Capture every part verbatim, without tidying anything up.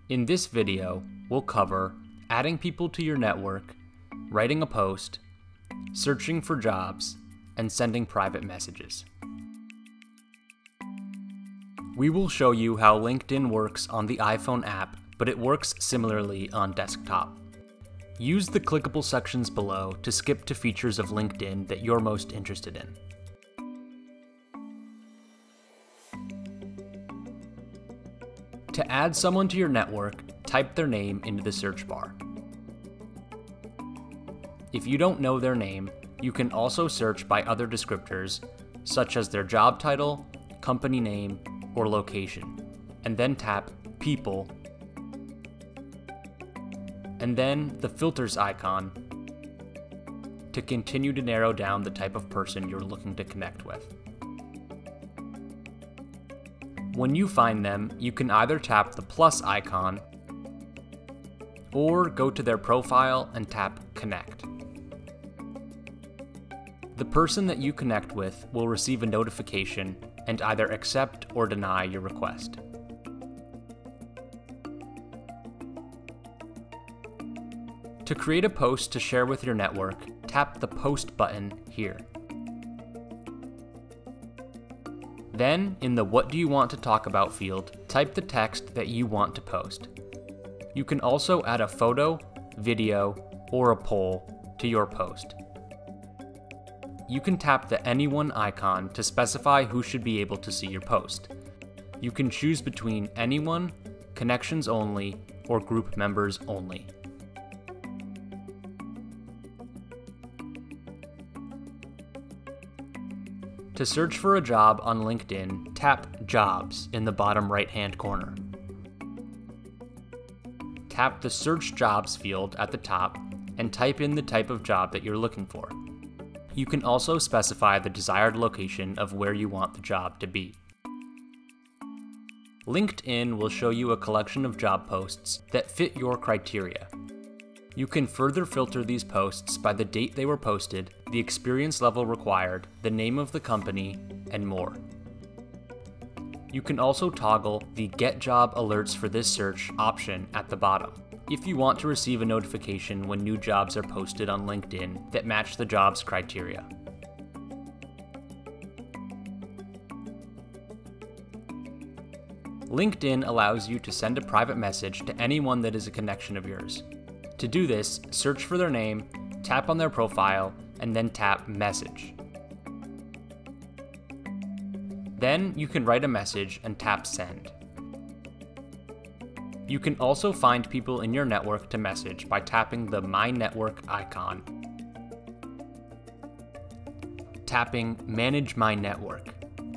In this video, we'll cover adding people to your network, writing a post, searching for jobs, and sending private messages. We will show you how LinkedIn works on the iPhone app, but it works similarly on desktop. Use the clickable sections below to skip to features of LinkedIn that you're most interested in. To add someone to your network, type their name into the search bar. If you don't know their name, you can also search by other descriptors, such as their job title, company name, or location, and then tap People, and then the filters icon to continue to narrow down the type of person you're looking to connect with. When you find them, you can either tap the plus icon or go to their profile and tap Connect. The person that you connect with will receive a notification and either accept or deny your request. To create a post to share with your network, tap the Post button here. Then, in the What do you want to talk about field, type the text that you want to post. You can also add a photo, video, or a poll to your post. You can tap the Anyone icon to specify who should be able to see your post. You can choose between Anyone, Connections Only, or Group Members Only. To search for a job on LinkedIn, tap Jobs in the bottom right-hand corner. Tap the Search Jobs field at the top and type in the type of job that you're looking for. You can also specify the desired location of where you want the job to be. LinkedIn will show you a collection of job posts that fit your criteria. You can further filter these posts by the date they were posted, the experience level required, the name of the company, and more. You can also toggle the Get Job Alerts for this search option at the bottom, if you want to receive a notification when new jobs are posted on LinkedIn that match the job's criteria. LinkedIn allows you to send a private message to anyone that is a connection of yours. To do this, search for their name, tap on their profile, and then tap Message. Then you can write a message and tap Send. You can also find people in your network to message by tapping the My Network icon, tapping Manage My Network,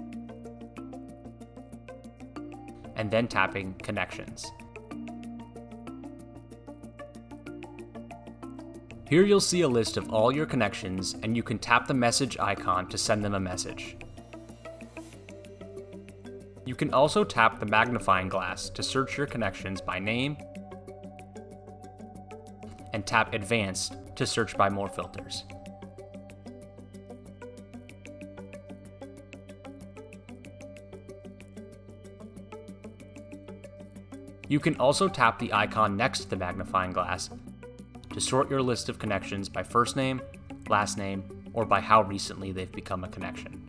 and then tapping Connections. Here you'll see a list of all your connections, and you can tap the message icon to send them a message. You can also tap the magnifying glass to search your connections by name, and tap Advanced to search by more filters. You can also tap the icon next to the magnifying glass to sort your list of connections by first name, last name, or by how recently they've become a connection.